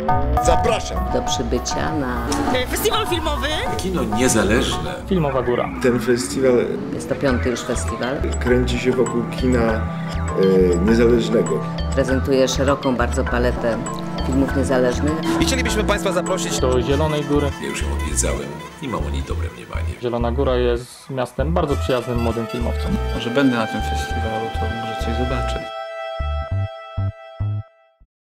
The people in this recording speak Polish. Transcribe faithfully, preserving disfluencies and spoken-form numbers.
Zapraszam do przybycia na festiwal filmowy. Kino niezależne. Filmowa Góra. Ten festiwal, jest to piąty już festiwal, kręci się wokół kina e, niezależnego. prezentuje szeroką bardzo paletę filmów niezależnych. i chcielibyśmy Państwa zaprosić Do Zielonej Góry. Ja już ją odwiedzałem i mam o niej dobre mniemanie. Zielona Góra jest miastem bardzo przyjaznym młodym filmowcom. Może będę na tym festiwalu, to może coś zobaczę.